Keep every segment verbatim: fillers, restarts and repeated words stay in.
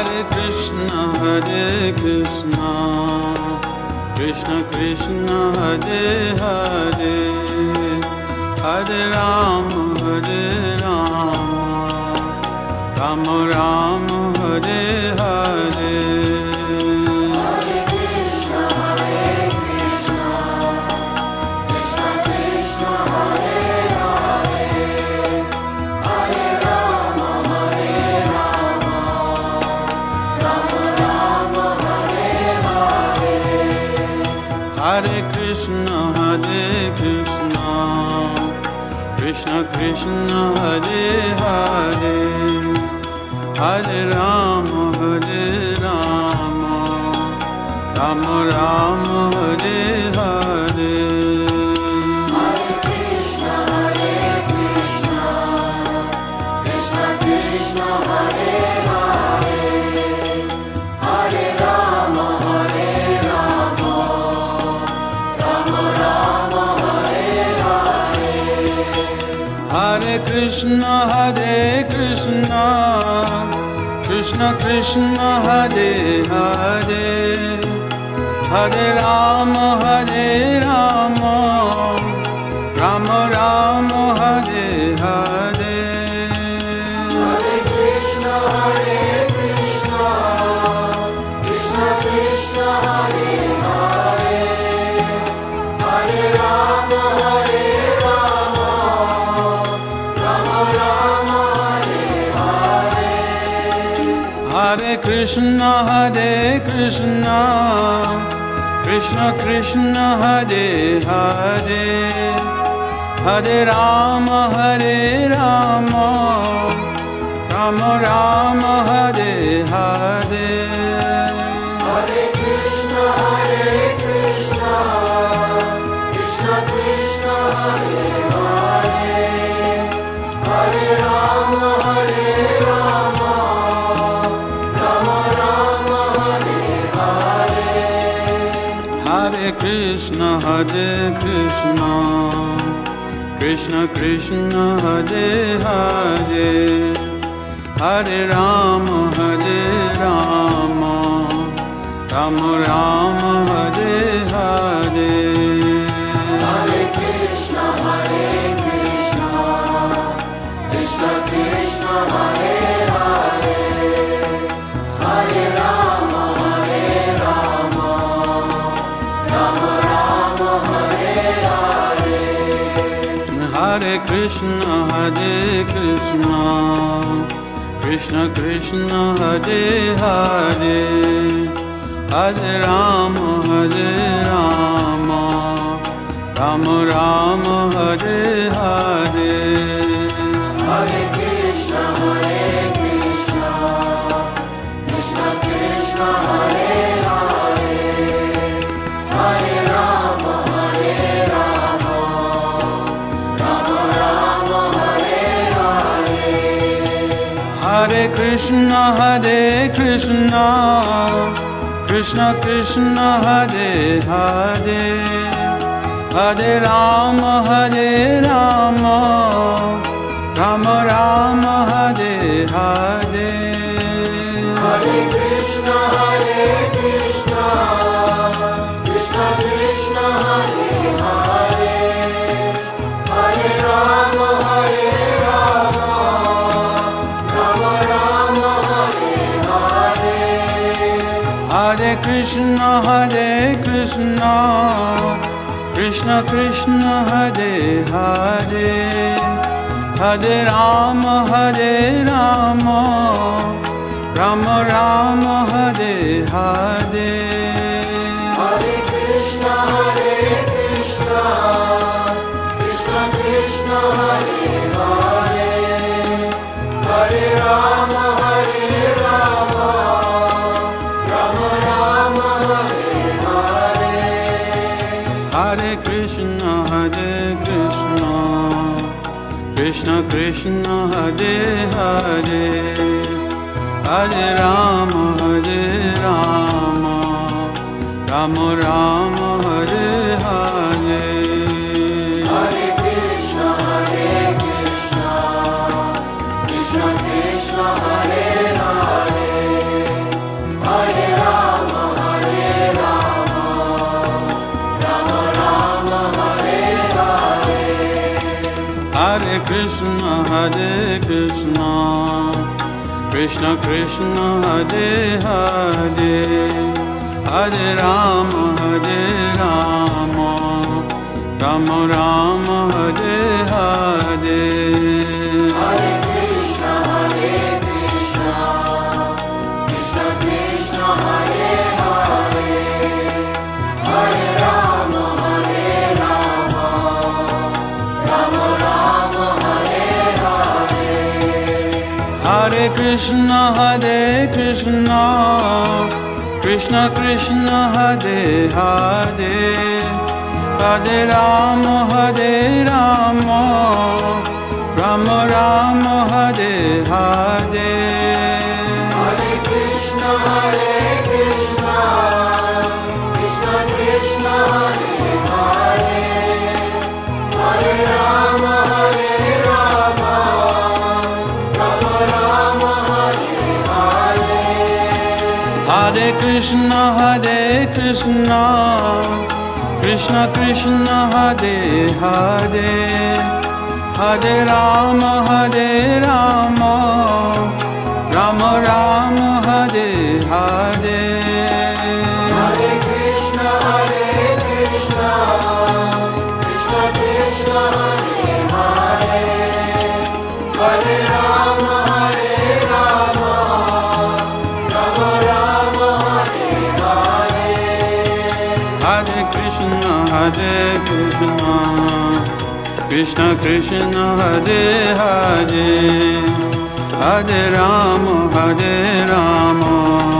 Hare Krishna, Hare Krishna, Krishna Krishna, Hare Hare, Hare Rama, Hare Rama, Rama Rama, Hare Hare. Hare Krishna, Hare Krishna, Krishna Krishna, Hare Hare, Hare Rama, Hare Rama, Rama Rama, Hare Hare. Hare Krishna, Hare Krishna, Krishna Krishna, Hare Hare, Hare Rama, Hare Rama, Rama Rama, Hare Hare. Hare Krishna, Hare Krishna, Krishna Krishna, Hare Hare, Hare Rama, Hare Rama, Rama Rama, Hare Hare. Hare Krishna, Hare Krishna, Krishna Krishna, Hare Hare, Hare Rama, Hare Rama, Rama Rama, Hare Hare. Hare Krishna, Hare Krishna, Krishna Krishna, Hare Hare, Hare Rama, Hare Rama, Rama Rama, Hare Hare. Hare Krishna, Hare Krishna, Krishna Krishna, Hare Hare, Hare Rama, Hare Rama, Rama Rama, Hare Hare. Hare Krishna, Hare Krishna, Krishna Krishna, Hare Hare, Hare Rama, Hare Rama, Rama Rama, Hare Hare. Hare Krishna, Hare Krishna, Krishna Krishna, Hare Hare, Hare Rama, Hare Rama, Rama Rama, Hare Hare. Hare Krishna, Hare Krishna, Krishna Krishna, Hare Hare, Hare Rama, Hare Rama, Rama Rama, Hare Hare. Hare Krishna, Hare Krishna, Krishna Krishna, Hare Hare, Hare Rama, Hare Rama, Rama Rama, Hare Hare. Hare Krishna, Hare Krishna, Krishna Krishna, Hare Hare, Hare Rama, Hare Rama, Rama Rama, Hare Hare. Hare Krishna, Hare Krishna, Krishna Krishna, Hare Hare, Hare Rama, Hare Rama, Rama Rama, Hare Hare. Hare Krishna, Hare Krishna, Krishna Krishna, Hare Hare, Hare Rama, Hare Rama, Rama Rama, Hare Hare. Hare Krishna, Hare Krishna, Krishna Krishna, Hare Hare, Hare Rama, Hare Rama, Rama Rama, Hare Hare. Hare Krishna, Hare Krishna, Krishna Krishna, Hare Hare, Hare Rama, Hare Rama, Rama Rama, Hare Hare. Hare Krishna, Hare Krishna, Krishna Krishna, Hare Hare, Hare Rama, Hare Rama, Rama Rama, Hare Hare. Hare Krishna, Hare Krishna, Krishna Krishna, Hare Hare, Hare Rama, Hare Rama, Rama Rama, Hare Hare. Hare Krishna, Hare Krishna, Krishna Krishna, Hare Hare, Hare Rama, Hare Rama, Rama Rama, Hare Hare. Hare Krishna, Hare Krishna, Krishna Krishna, Hare Hare, Hare Rama, Hare Rama, Rama Rama, Hare Hare. Hare Krishna, Hare Krishna, Krishna Krishna, Hare Hare, Hare Rama, Hare Rama, Rama Rama, Hare Hare. Hare Krishna, Hare Krishna, Krishna Krishna, Hare Hare, Hare Rama, Hare Rama, Rama Rama, Hare Hare. Hare Krishna, Hare Krishna, Krishna Krishna, Hare Hare, Hare Rama, Hare Rama, Rama Rama, Hare Hare. Hare Krishna, Hare Krishna, Krishna Krishna, Hare Hare, Hare Rama, Hare Rama,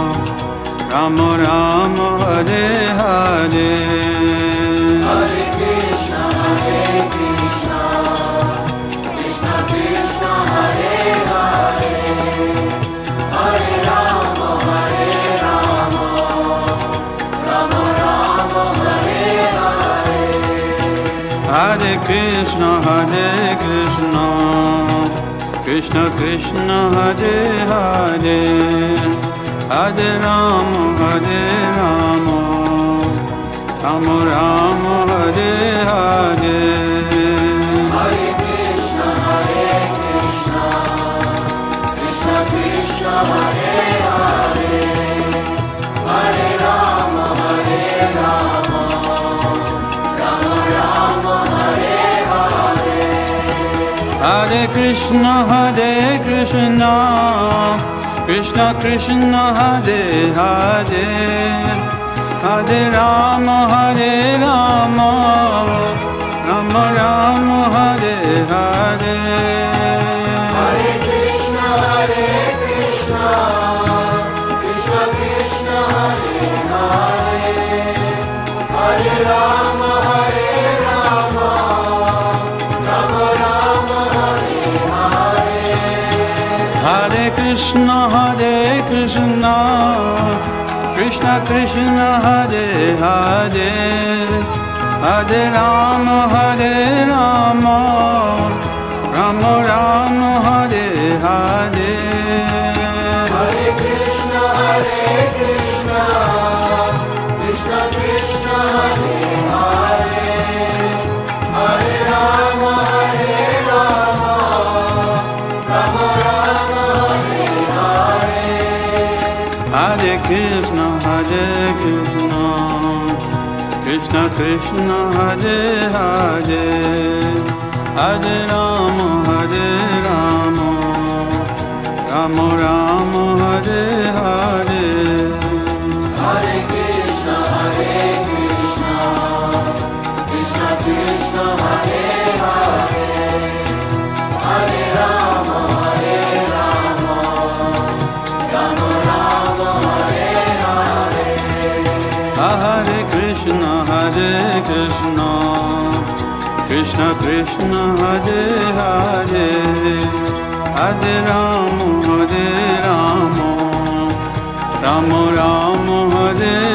Rama Rama, Hare Hare. Hare Krishna, Hare Krishna, Krishna Krishna, Hare Hare, Hare Rama, Hare Rama, Rama Rama, Hare Hare. Hare Krishna, Hare Krishna, Krishna Krishna, Hare Hare, Hare Rama, Hare Rama, Rama Rama, Hare Hare. Hare Krishna, Hare Krishna, Krishna Krishna, Hare Hare, Hare Rama, Hare Rama, Rama Rama, Hare Hare. Hare Krishna, Hare Krishna, Krishna Krishna, Hare Hare, Hare Rama, Hare Rama, Rama Rama, Hare Hare. Hare Krishna, Hare Krishna, Krishna Krishna, Hare Hare, Hare Rama, Hare Rama, Rama Rama, Hare Hare. Hare Krishna, Hare Krishna, Krishna Krishna, Hare Hare, Hare Rama, Hare Rama, Rama Rama, Hare Hare. Hare Krishna, Hare Krishna, Krishna Krishna, Hare Hare, Hare Rama, Hare Rama, Rama Rama, Hare Hare. Hare Krishna, Hare Krishna, Krishna Krishna, Hare Hare, Hare Rama, Hare Rama, Rama Rama, Hare Hare. Hare Krishna, Hare Krishna, Krishna Krishna, Hare Hare, Hare Rama, Hare Rama, Rama Rama, Hare Hare. Hare Krishna, Hare Krishna, Krishna Krishna, Hare Hare, Hare Rama, Hare Rama, Rama Rama, Hare